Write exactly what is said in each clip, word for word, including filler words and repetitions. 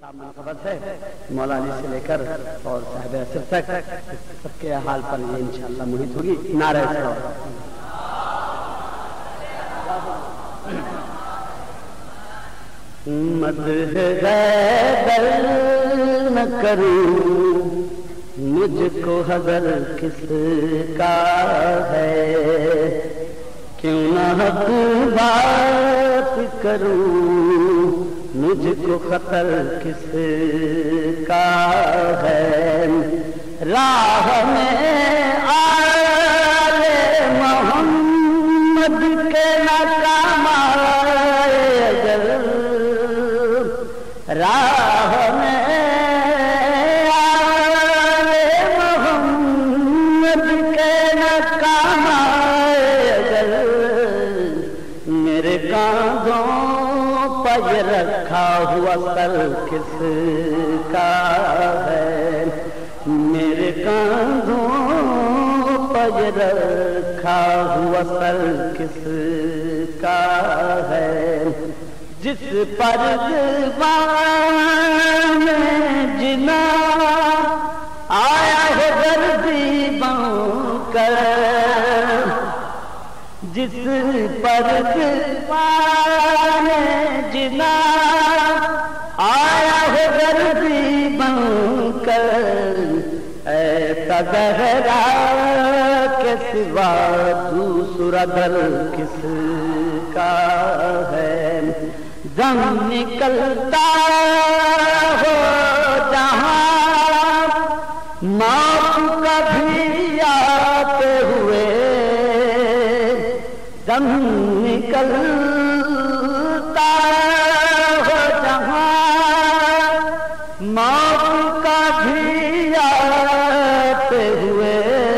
صاحب منقبت ہے مولانا سے لے کر اور صاحب اثر تک سب کے حال پر یہ انشاءاللہ محیط ہوگی. نعرہ صلوات. مدح غیبر نہ کروں مجھ کو حذر کس کا ہے، کیوں نہ حق بات کروں مجھ کو خطر کس کا ہے. راہ میں آل محمد کے ناکام آئے اگر، راہ میں آل محمد کے ناکام آئے اگر، میرے کاندھوں پر رکھا ہوا سر کس کا ہے، میرے کاندھوں پر رکھا ہوا سر کس کا ہے. جس پر دیوان جنا آیا ہے دردی بن کر، جس پر دیوان جنا آیا ہے دردی بن کر، ایسا دہرا کے سوا دوسرا در کس کا ہے. دم نکلتا ہو جہاں موت کبھی آتے ہوئے، دم نکلتا ہو جہاں موت کبھی آتے ہوئے،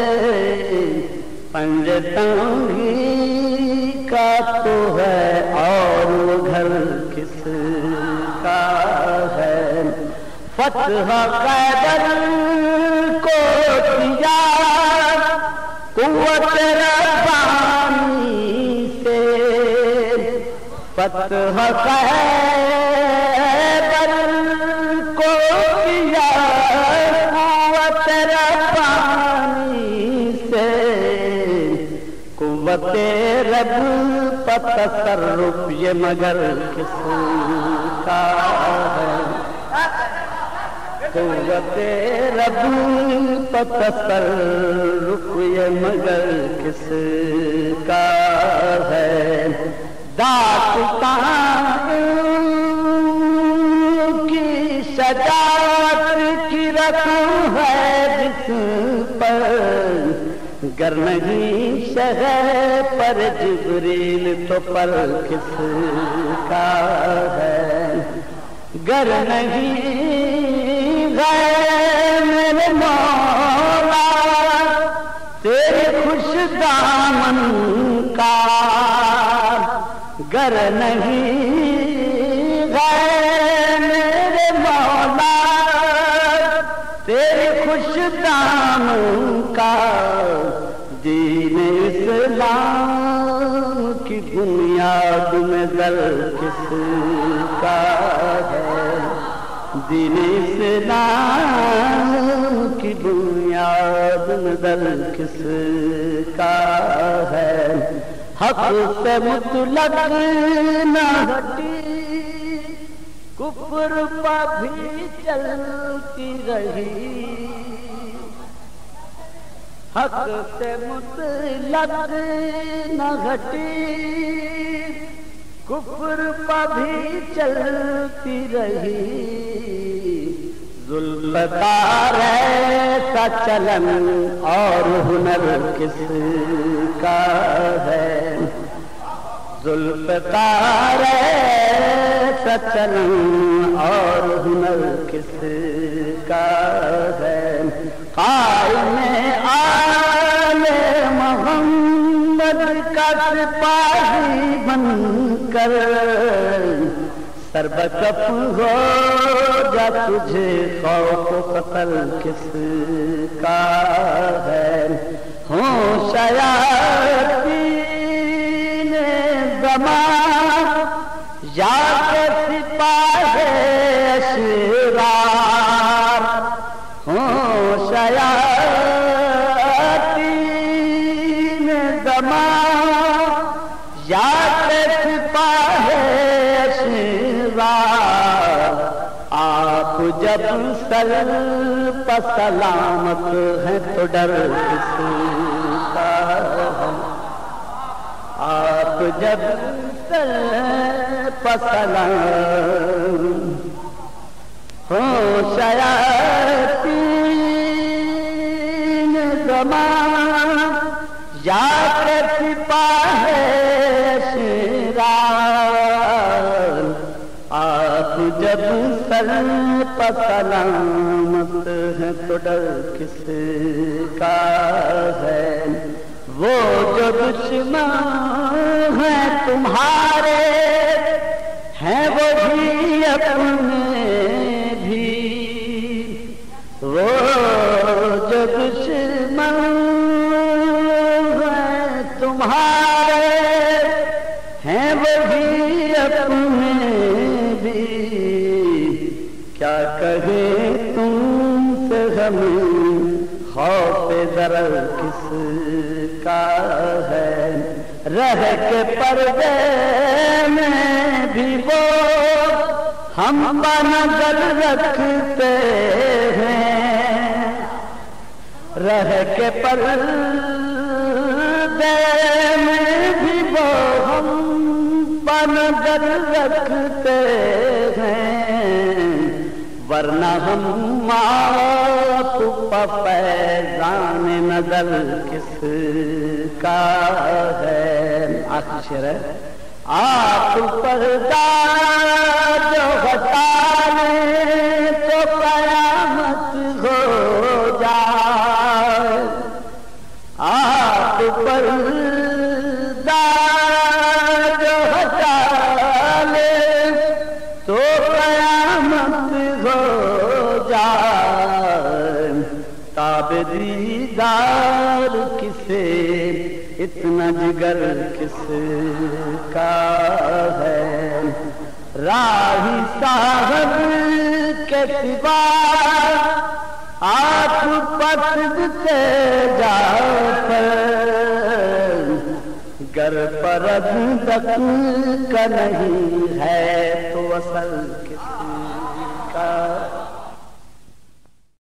پنجتنگی کا تو ہے اور وہ گھر کس کا ہے. فتح خیبر کو دیا قوت ربانی سے، فتح خیبر کو دیا قوت ربانی سے، قوت رب تصرف یہ مگر کس کا ہے، قوت رب تصرف یہ مگر کس کا ہے. داستان کی شجاعت کی رقم ہے جس پر، گر نہیں شہر پر جبریل تو پر کس کا ہے، گر نہیں غیر میرے مولا تیرے خوش دامن کا، گر نہیں غیر میرے مولا تیرے خوش دامن کا، دین اسلام کی بنیاد میں در کس کا ہے، دین اسلام کی بنیاد میں در کس کا ہے. حق سے مطلق نہ ہٹی کفر پہ بھی چلتی رہی، حق سے مطلق نہ ہٹی کفر پہ بھی چلتی رہی، ذوالفقار ایسا چلن اور ہنر کس کا ہے، ذوالفقار ایسا چلن اور ہنر کس کا ہے. قائم آل محمد کا سپاہی بن کر، سر بکف ہو جا تجھے خوف و خطر کس کا ہے. ہوں شیاطین زمان یا کے سپاہی اسرار ہوں شیاطین زمان یا سپاہ اشرار آپ جب سر پر سلامت ہیں تو ڈر کس کا ہے آپ جب سر پر سلام ہو شیاطین زمان یا سپاہ اشرار آپ جب سر پر سلامت ہیں تو ڈر کس کا ہے وہ جو دشمن ہیں تمہارے ہیں وہ بھی اپنے بھی وہ جو دشمن ہیں تمہارے ہیں وہ بھی اپنے بھی کیا کہے تم سے ہمیں خوف ضرر کس کا ہے رہ کے پردے میں بھی وہ ہم نظر رکھتے ہیں رہ کے پردے میں بھی وہ ہم نظر رکھتے ہیں ورنہ ہم آپ پر فیضان نظر کس کا ہے آخر شعر ہے آپ پردہ جو ہٹا لیں تو قیامت ہو جائے آپ پردہ جو ہٹا لیں تو قیامت ہو جائے تاب دیدار کسے اتنا جگر کس کا ہے راہی صاحب کے سوا آپ پسندتے جا پر گر پرد تک کا نہیں ہے تو اصل کس کا